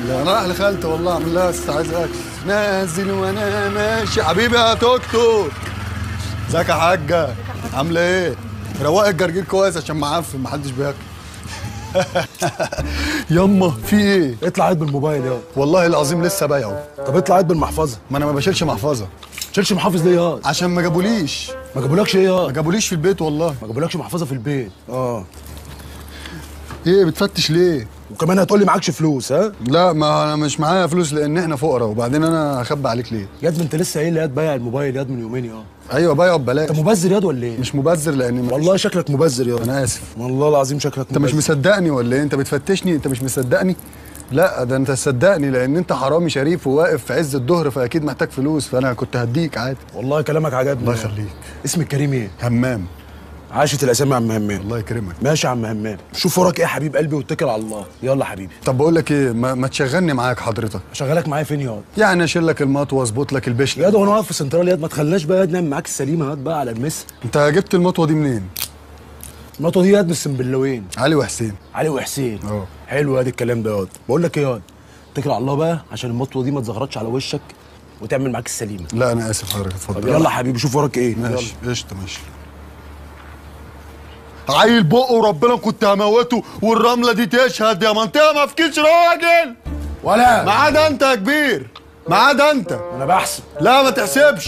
انا رايح لخالتي والله اعمل لها عايز اكل. نازل وانا ماشي حبيبي يا توك توك. ازيك يا حاجه؟ عامله ايه؟ روقي الجرجير كويس عشان معفن محدش بياكل. يما في ايه؟ اطلع عيد بالموبايل ياض. والله العظيم لسه بايعه. طب اطلع عيد بالمحفظه. ما انا ما بشيلش محفظه. تشيلش محافظ ليه ياض؟ عشان ما جابوليش. ما جابولكش ايه ياض؟ ما جابوليش في البيت والله. ما جابولكش محفظه في البيت. ايه بتفتش ليه؟ وكمان هتقول لي معكش فلوس ها؟ لا ما انا مش معايا فلوس لان احنا فقراء، وبعدين انا هخبي عليك ليه؟ ياد ما انت لسه قايل لي ياد بايع الموبايل ياد من يومين ياض. ايوه بايعه ببلاش. انت مبذر ياد ولا ايه؟ مش مبذر لان والله شكلك مبذر ياد. انا اسف والله العظيم شكلك مبذر. انت مش مصدقني ولا ايه؟ انت بتفتشني؟ انت مش مصدقني؟ لا ده انت تصدقني لان انت حرامي شريف وواقف في عز الظهر فاكيد محتاج فلوس، فانا كنت هديك عادي. والله كلامك عجبني. الله يخليك. اسمك كريم ايه؟ همام. عاشت الاسامي يا عم همام. الله يكرمك. ماشي يا عم همام، شوف وراك ايه يا حبيب قلبي واتكل على الله. يلا حبيبي. طب بقول لك ايه، ما تشغلني معاك حضرتك؟ اشغلك معايا فين ياض؟ يعني اشيل لك المطوه واظبط لك البشر. ياض وانا واقف في سنترال ياض، ما تخليناش بقى ياض نعمل معاك السليمه ياض بقى على المس. انت جبت المطوه دي منين؟ المطوه دي ياض من السنبلاوين. علي وحسين. علي وحسين. اه حلو ياض الكلام ده ياض. بقول لك ايه ياض، اتكل على الله بقى عشان المطوه دي ما تزغرطش على وشك وتعمل معاك السليمه. لا انا اسف حضرتك اتفضل. طب يلا حبيبي شوف وراك ايه. ماشي قشطه ماشي. عيل بقه وربنا كنت هموته والرمله دي تشهد يا منطقه ما فيكيش راجل ولا ما عدا انت يا كبير، ما عدا انت. انا بحسب. لا ما تحسبش.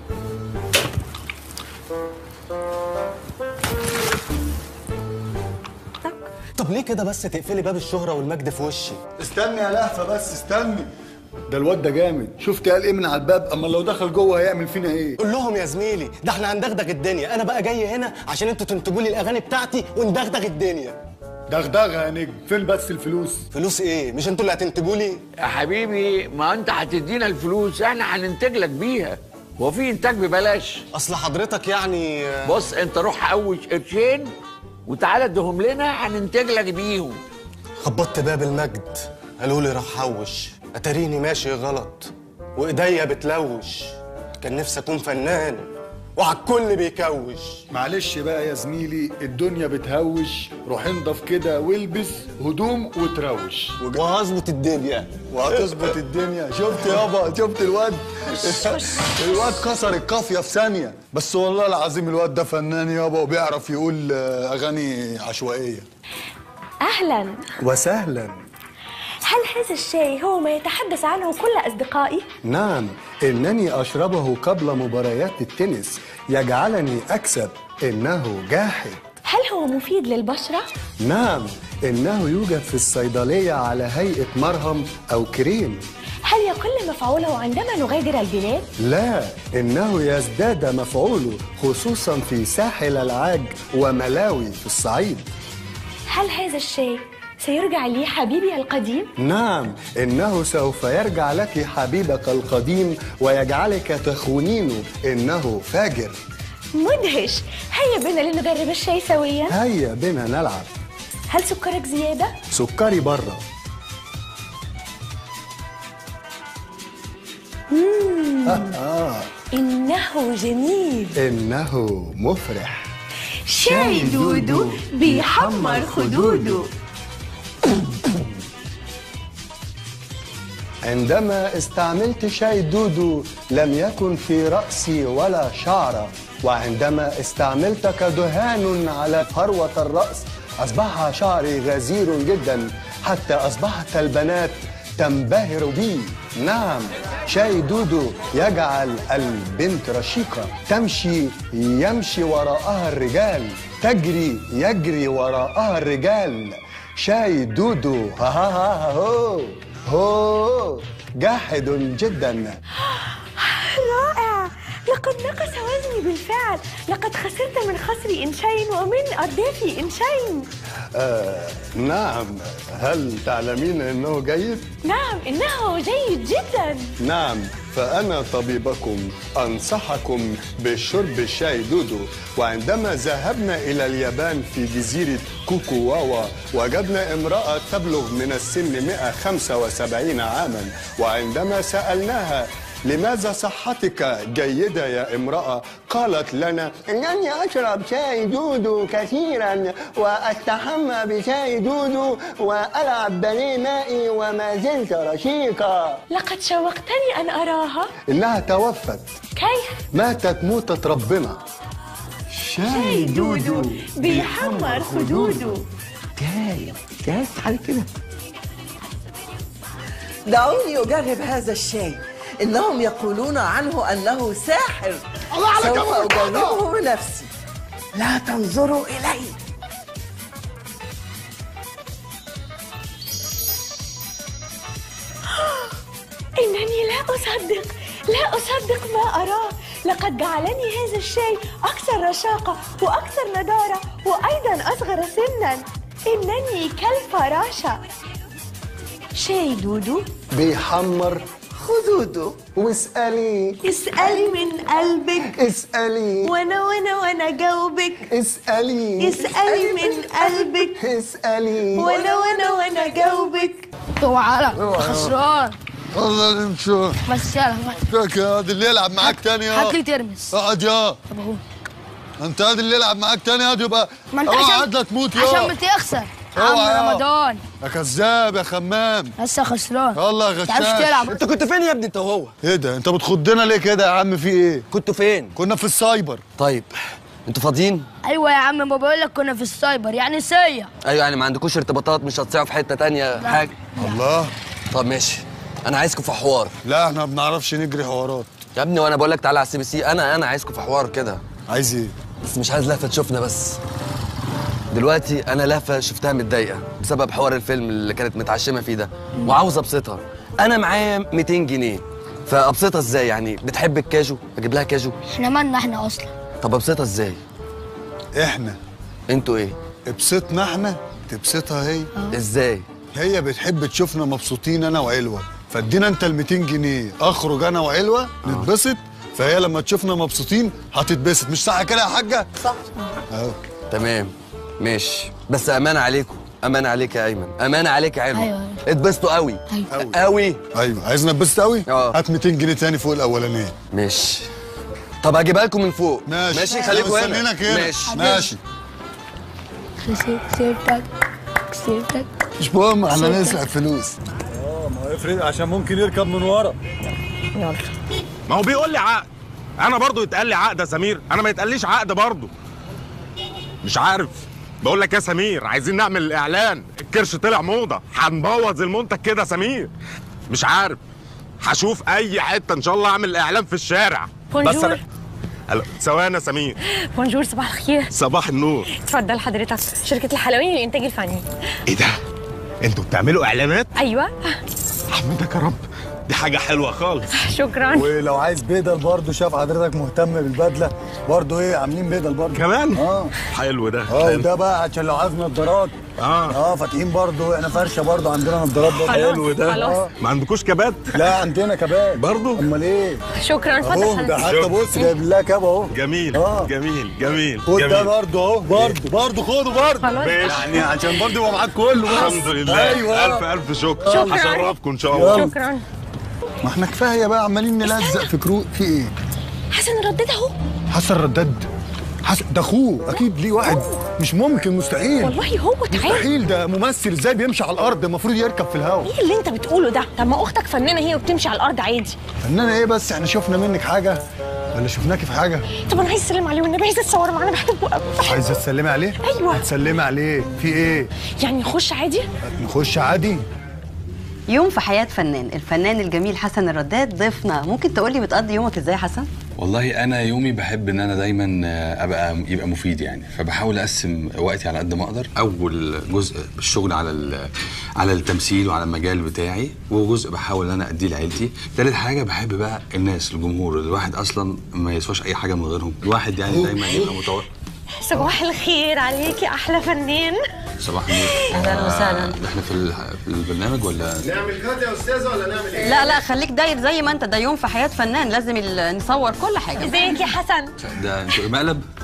طب ليه كده بس تقفلي باب الشهرة والمجد في وشي؟ استني يا لهفه بس استني. ده الواد ده جامد، شفت قال ايه من على الباب؟ اما لو دخل جوه هيعمل فينا ايه؟ قول لهم يا زميلي ده احنا هندغدغ الدنيا، انا بقى جاي هنا عشان انتوا تنتجوا لي الاغاني بتاعتي وندغدغ الدنيا. دغدغه يا نجم، فين بس الفلوس؟ فلوس ايه؟ مش انتوا اللي هتنتجوا لي؟ يا حبيبي ما انت هتدينا الفلوس احنا هننتج لك بيها، هو في انتاج ببلاش؟ اصل حضرتك يعني بص انت روح حوش قرشين وتعالى اديهم لنا هننتج لك بيهم. خبطت باب المجد قالوا لي روح حوش، اتاريني ماشي غلط وايديا بتلوش، كان نفسي اكون فنان وعلى الكل بيكوش. معلش بقى يا زميلي الدنيا بتهوش، روح انضف كده والبس هدوم وتروش وهظبط الدنيا. وهتظبط الدنيا. شفت يابا؟ شفت الواد؟ الواد كسر القافيه في ثانيه. بس والله العظيم الواد ده فنان يابا وبيعرف يقول اغاني عشوائيه. أهلا وسهلا. هل هذا الشاي هو ما يتحدث عنه كل أصدقائي؟ نعم انني اشربه قبل مباريات التنس يجعلني اكسب. انه جاحد. هل هو مفيد للبشرة؟ نعم انه يوجد في الصيدليه على هيئه مرهم او كريم. هل يقل مفعوله عندما نغادر البلاد؟ لا انه يزداد مفعوله خصوصا في ساحل العاج وملاوي في الصعيد. هل هذا الشاي سيرجع لي حبيبي القديم؟ نعم انه سوف يرجع لك حبيبك القديم ويجعلك تخونينه. انه فاجر. مدهش. هيا بنا لنجرب الشاي سويا. هيا بنا نلعب. هل سكرك زيادة؟ سكري بره. إنه جميل. إنه مفرح. شاي دودو بيحمر خدوده. عندما استعملت شاي دودو لم يكن في رأسي ولا شعرة، وعندما استعملتك دهان على فروة الرأس أصبح شعري غزير جدا حتى أصبحت البنات تنبهر بي. نعم شاي دودو يجعل البنت رشيقة، تمشي يمشي وراءها الرجال، تجري يجري وراءها الرجال. شاي دودو ها ها ها هو هو جاحد جدا. رائع. لقد نقص وزني بالفعل. لقد خسرت من خصري إنشين ومن أردافي إنشين. نعم. هل تعلمين أنه جيد؟ نعم إنه جيد جدا. نعم فأنا طبيبكم أنصحكم بشرب الشاي دودو. وعندما ذهبنا إلى اليابان في جزيرة كوكواوا وجدنا امرأة تبلغ من السن 175 عاما، وعندما سألناها لماذا صحتك جيدة يا امرأة؟ قالت لنا إنني أشرب شاي دودو كثيرا وأستحمى بشاي دودو وألعب باليه مائي وما زلت رشيقة. لقد شوقتني أن أراها. إنها توفت. كيف؟ ماتت موتة ربنا. شاي دودو بيحمر خدوده. جاهز على كده. دعوني أجرب هذا الشاي، إنهم يقولون عنه أنه ساحر. سوف أجربه بنفسي. لا تنظروا إلي. إنني لا أصدق ما أراه. لقد جعلني هذا الشاي أكثر رشاقة وأكثر نضارة وأيضا أصغر سنا. إنني كالفراشة. شاي دودو بيحمر خدوده. واسألي من قلبك. اسألي وأنا جاوبك. اسألي من قلبك. اسألي وأنا جاوبك. تعالى خسران. والله نمشي. بس يلا فاك يا هادي اللي يلعب معاك تاني يا هات لي ترمس. اقعد يا. طب اهو. انت هادي اللي يلعب معاك تاني هادي يبقى ما انت اقعد لا تموت يا عشان بتخسر. عم رمضان يا كذاب يا خمام. لسه خسران. والله غشاش. تعرفش تلعب. انت كنت فين يا ابني انت وهو؟ ايه ده انت بتخضنا ليه كده يا عم؟ في ايه؟ كنتوا فين؟ كنا في السايبر. طيب انتوا فاضيين؟ ايوه يا عم، ما بقول لك كنا في السايبر يعني سيا. ايوه يعني ما عندكوش ارتباطات؟ مش هتصيعوا في حته تانية حاجه؟ الله. طب ماشي، انا عايزكم في حوار. لا احنا ما بنعرفش نجري حوارات يا ابني وانا بقول لك تعالى على CBC. انا عايزكم في حوار كده. عايز ايه؟ بس مش عايز لهفه تشوفنا بس. دلوقتي انا لهفه شفتها متضايقه بسبب حوار الفيلم اللي كانت متعشمه فيه ده، وعاوز ابسطها. انا معايا 200 جنيه، فابسطها ازاي؟ يعني بتحب الكاجو؟ اجيب لها كاجو؟ احنا مالنا احنا اصلا؟ طب ابسطها ازاي؟ احنا انتوا ايه؟ ابسطنا احنا تبسطها هي. ازاي؟ هي بتحب تشوفنا مبسوطين انا وعلوه، فادينا انت ال 200 جنيه اخرج انا وعلوه نتبسط، فهي لما تشوفنا مبسوطين هتتبسط. مش صح كده يا حاجه؟ صح. اهو تمام ماشي، بس امانه عليكم، امانه عليك يا ايمن، امانه عليك يا علوه. أيوة. اتبسطوا قوي أيوة. قوي. ايوه عايزنا نتبسط قوي؟ هات 200 جنيه تاني فوق الاولانيه. ماشي. طب هجيبها لكم من فوق. ماشي خليكوا هنا. مستنينك هنا. ماشي. كسبتك. مش مهم احنا نسرق فلوس. ما هو افرض عشان ممكن يركب من ورا. يلا. ما هو بيقول لي عقد، انا برضو يتقال لي عقد يا سمير، انا ما يتقاليش عقد برضو. مش عارف. بقول لك يا سمير، عايزين نعمل الاعلان، الكرش طلع موضه، هنبوظ المنتج كده يا سمير. مش عارف، هشوف اي حته ان شاء الله اعمل اعلان في الشارع. بونجور. ثواني يا سمير. بونجور، صباح الخير. صباح النور. اتفضل حضرتك، شركة الحلواني للإنتاج الفني. ايه ده؟ انتوا بتعملوا اعلانات؟ أيوه. احمدك يا رب، دي حاجه حلوه خالص. شكرا. ولو عايز بدل برضه، شاف حضرتك مهتم بالبدله برضه، ايه عاملين بدل برضه كمان؟ حلو ده. حلو. ده بقى عشان لو عايز نضارات. فاتحين برضه احنا فرشه برضه، عندنا نضارات برضه. حلو ده. خلاص. ما عندكوش كبات؟ لا عندنا كبات برضه. امال ايه؟ شكرا، اتفضل اهو ده حضرتك. حتى بص جايب لها كاب اهو. جميل. جميل جميل. خد ده جميل. برضه اهو، برضه خده برضه. خلاص. يعني عشان برضه يبقى معاك كله. الحمد لله. ايوه. الف شكر. هشرفكم ان شاء الله. شكرا. ما احنا كفايه بقى عمالين نلزق في كروت. في ايه؟ حسن ردد اهو. حسن رداد؟ حسن ده اخوه اكيد، ليه واحد. مش ممكن، مستحيل. والله هو تعالى. مستحيل، ده ممثل ازاي بيمشي على الارض؟ المفروض يركب في الهواء. ايه اللي انت بتقوله ده؟ طب ما اختك فنانه هي وبتمشي على الارض عادي. فنانه ايه بس؟ احنا شفنا منك حاجه ولا شفناكي في حاجه؟ طب انا عايز اسلم عليه والنبي، عايزه اتصور معاه، انا بحبه قوي. عايزه تسلمي عليه؟ ايوه. هتسلمي عليه في ايه؟ يعني نخش عادي؟ نخش عادي. يوم في حياة فنان، الفنان الجميل حسن الرداد ضيفنا. ممكن تقولي بتقضي يومك ازاي يا حسن؟ والله انا يومي بحب ان انا دايما يبقى مفيد يعني، فبحاول اقسم وقتي على قد ما اقدر. اول جزء بالشغل على التمثيل وعلى المجال بتاعي، وجزء بحاول ان انا اديه لعيلتي. ثالث حاجه بحب بقى الناس، الجمهور. الواحد اصلا ما يسواش اي حاجه من غيرهم، الواحد يعني دايما يبقى صباح الخير عليك يا احلى فنان. صباح النور. اهلا وسهلا. احنا في البرنامج ولا نعمل كات يا استاذه ولا نعمل ايه؟ لا خليك داير زي ما انت، ده يوم في حياة فنان، لازم نصور كل حاجة. ازيك يا حسن؟ ده انتوا مقلب؟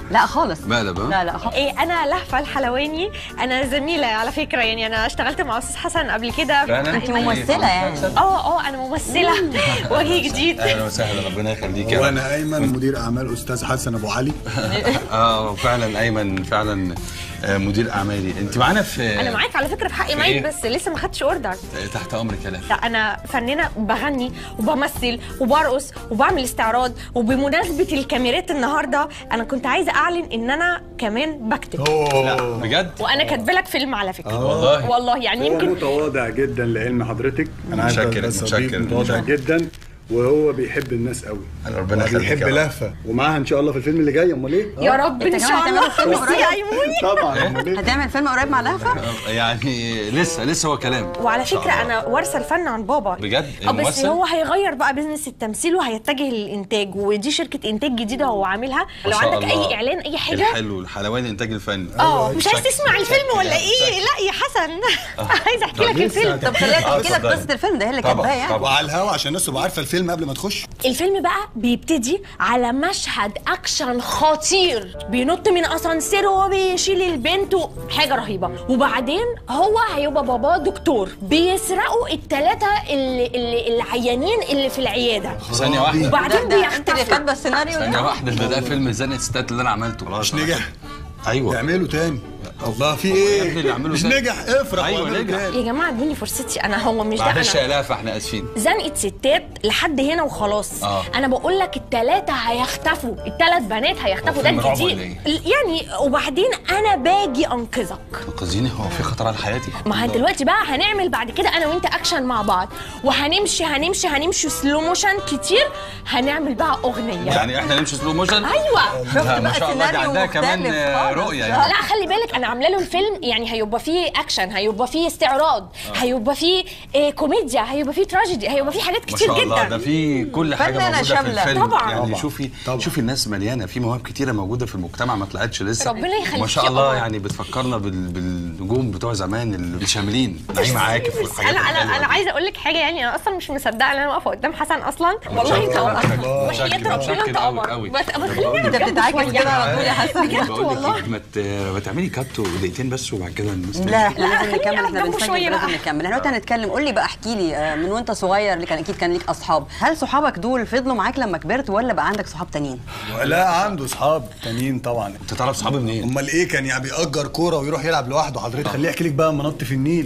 لا خالص. مقلب لا خالص. ايه انا لهفه الحلواني، انا زميله على فكره، يعني انا اشتغلت مع استاذ حسن قبل كده. انت ممثله يعني؟ انا ممثله وجه جديد. اهلا وسهلا، ربنا يخليك. وانا ايمن مدير اعمال استاذ حسن ابو علي. فعلا ايمن فعلا مدير اعمالي. انت معانا في انا معاك على فكره في حق مايك، بس لسه ما خدتش اوردر. تحت امرك يا لهفه. لا انا فنانه، بغني وبمثل وبرقص وبعمل استعراض، وبمناسبه الكاميرات النهارده انا كنت عايزه اعلن ان انا كمان بكتب. لا بجد؟ وانا كاتبه لك فيلم على فكره. والله يعني يمكن متواضع جدا لعلم حضرتك. انا متشكر متواضع جدا، وهو بيحب الناس قوي. ربنا يخليك. بيحب لهفه، ومعاها ان شاء الله في الفيلم اللي جاي. امال ايه؟ يا رب ان شاء الله. طبعا. هتعمل فيلم قريب مع لهفه؟ يعني لسه هو كلام. وعلى فكره انا وارثه الفن عن بابا. بجد؟ بس هو هيغير بقى بزنس التمثيل وهيتجه للانتاج، ودي شركه انتاج جديده هو عاملها. لو عندك اي اعلان اي حاجه. الحلو الحلواني الانتاج الفني. مش عايز تسمع الفيلم ولا ايه؟ لا يا حسن عايز احكي لك الفيلم. طب خليها تحكي لك قصه الفيلم ده، هي اللي كاتباه يعني. وعلى الهوا عشان الناس تبقى عارفه الفيلم قبل ما تخش. الفيلم بقى بيبتدي على مشهد اكشن خطير، بينط من اسانسير وهو بيشيل البنت، حاجه رهيبه. وبعدين هو هيبقى باباه دكتور، بيسرقوا الثلاثه العيانين اللي في العياده. ثانيه واحده. وبعدين بيختفوا. كاتبه السيناريو ثانيه واحده. ده فيلم زنقة ستات اللي انا عملته. مش نجح؟ ايوه. يعملوا تاني. الله في ايه؟ مش نجح افرح. ايوه نجح يا جماعه ادوني فرصتي، هو مش ده. معلش يا لهفه احنا اسفين. زنقه ستات لحد هنا وخلاص. انا بقول لك الثلاثه هيختفوا، الثلاث بنات هيختفوا. ده الجديد يعني. وبعدين انا باجي انقذك. تنقذيني؟ هو في خطر على حياتي؟ ما دلوقتي بقى هنعمل بعد كده انا وانت اكشن مع بعض، وهنمشي سلو موشن كتير. هنعمل بقى اغنيه. يعني احنا نمشي سلو موشن؟ ايوه. شفت ما شاء الله، دي عندها كمان رؤيه يعني. لا خلي بالك، انا عامله له الفيلم يعني هيبقى فيه اكشن، هيبقى فيه استعراض، هيبقى فيه كوميديا، هيبقى فيه تراجيدي، هيبقى فيه حاجات كتير جدا. ما شاء الله، ده في كل حاجه موجوده في الفيلم. طبعا. يعني شوفي الناس مليانه، في مواهب كتيره موجوده في المجتمع ما طلعتش لسه. ربنا يخليك. ما شاء الله، يعني بتفكرنا بالنجوم بتوع زمان اللي شاملين نعيم عاكف والحاجات. انا عايزه اقول لك حاجه، يعني انا اصلا مش مصدقه ان انا واقفه قدام حسن اصلا. والله انت وحياة ربنا انت قمر. بس خليني انت بتتعاكس كده على طول يا حسن. بجد والله. ما تعملي كات دقيقتين بس وبعد كده الناس. لا احنا لازم نكمل، احنا بنسجل لازم نكمل. احنا دلوقتي هنتكلم. قول لي بقى، احكي لي من وانت صغير اللي اكيد كان ليك اصحاب، هل صحابك دول فضلوا معاك لما كبرت ولا بقى عندك صحاب تانيين؟ لا عنده صحاب تانيين طبعا. انت تعرف صحابي منين؟ امال ايه، كان يعني بيأجر كوره ويروح يلعب لوحده. حضرتك خليه يحكي لك بقى اما نط في النيل.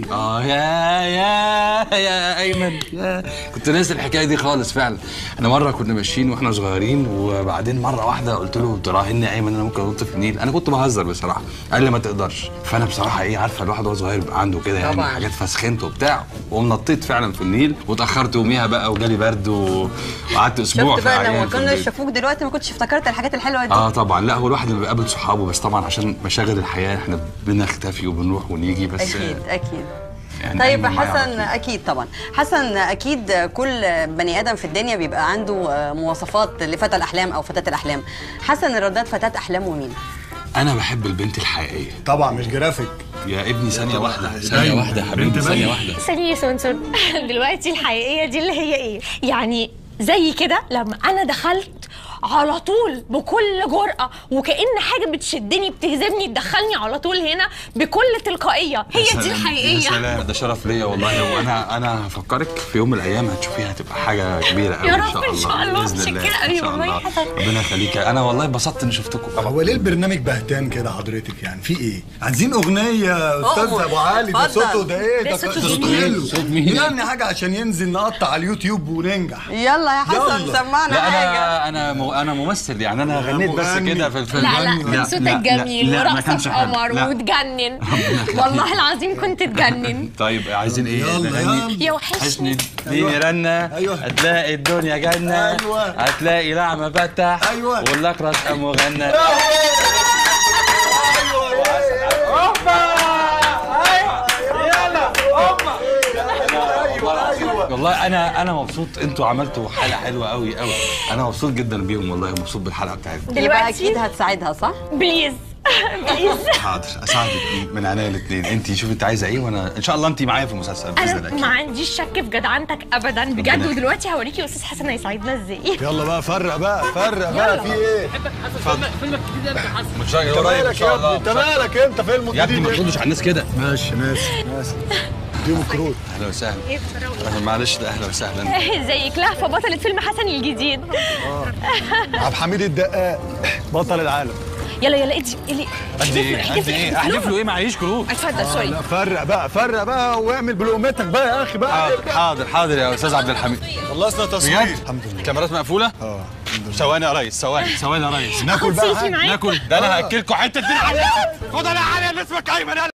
يا ايمن، كنت ناسي الحكايه دي خالص فعلا. انا مره كنا ماشيين واحنا صغيرين، وبعدين مره واحده قلت له تراهني يا ايمن انا ممكن انط في النيل. انا كنت بهزر بصراحه. قال لي ما تقدرش. فانا بصراحه عارفه الواحد وهو صغير بيبقى عنده كده يعني طبعا حاجات فسخنت وبتاع، ونطيت فعلا في النيل واتاخرت يوميها بقى وجالي برد وقعدت اسبوع. شفت بقى لما كنا شافوك دلوقتي ما كنتش افتكرت الحاجات الحلوه دي. طبعا. لا هو الواحد اللي بيقابل صحابه، بس طبعا عشان مشاغل الحياه احنا بنختفي وبنروح ونيجي بس. اكيد يعني. طيب حسن، اكيد طبعا حسن، اكيد كل بني ادم في الدنيا بيبقى عنده مواصفات لفتى الاحلام او فتاه الاحلام. حسن الرداد فتاه احلامه مين؟ انا بحب البنت الحقيقيه طبعا، مش جرافيك يا ابني. ثانيه واحده يا حبيبي، ثانيه واحده. ثانيه سونسون. دلوقتي الحقيقيه دي اللي هي ايه يعني؟ زي كده لما انا دخلت على طول بكل جرأة، وكأن حاجة بتشدني بتهزمني تدخلني على طول هنا بكل تلقائية. هي دي الحقيقية. يا سلام، ده شرف ليا والله. وانا هفكرك في يوم من الايام هتشوفيها، هتبقى حاجه كبيره قوي يا ان رب شاء الله. ان شاء الله. متشكره قوي والله يا حسن. ربنا يخليك. انا والله اتبسطت اني شفتكم. هو ليه البرنامج بهتان كده حضرتك؟ يعني في ايه؟ عايزين اغنيه استاذ ابو علي. ده صوته ده ايه؟ ده صوته حلو. يعني حاجه عشان ينزل نقطع على اليوتيوب وننجح. يلا يا حسن سمعنا حاجه. انا ممثل يعني. انا غنيت بس كده في الفيلم. لا صوتك جميل ورقصك قمر وتجنن. والله العظيم كنت تجنن. طيب عايزين ايه؟ يلا يا وحشني. اديني رنه. هتلاقي الدنيا جنه. هتلاقي لعمه فتح. والاقرص قام وغنى. والله انا مبسوط. انتوا عملتوا حلقه حلوه قوي قوي. انا مبسوط جدا بيهم والله، مبسوط بالحلقه بتاعتكم. يبقى اكيد هتساعدها صح؟ بليز. حاضر اساعدك من عينيا الاثنين. انت شوفي انت عايزه ايه وانا ان شاء الله انت معايا في المسلسل باذن انا الله. ما عنديش شك في جدعنتك ابدا بجد، ودلوقتي هوريكي استاذ حسن هيساعدنا ازاي. يلا بقى فرق بقى في ايه؟ بحبك حسن. فيلمك الجديد ده انت حسن. متشكر قريب ان شاء الله. انت مالك انت فيلم يا ابني ما تردش على الناس كده. ماشي ناس اديهم الكروت. اهلا وسهلا. معلش ده اهلا وسهلا. ازيك؟ لهفه بطلة فيلم حسن الجديد. عبد الحميد الدقاق بطل العالم. يلا ادي قد ايه احلف له ايه؟ معيش كروت. اتفضل سوري. لا فرق بقى واعمل بلومتك بقى يا اخي بقى. حاضر يا استاذ عبد الحميد. خلصنا تصوير الحمد لله. الكاميرات مقفوله؟ ثواني يا ريس ثواني يا ريس. ناكل بقى ناكل ده انا هاكلكم حته دي. خد انا علي اللي اسمك ايمن.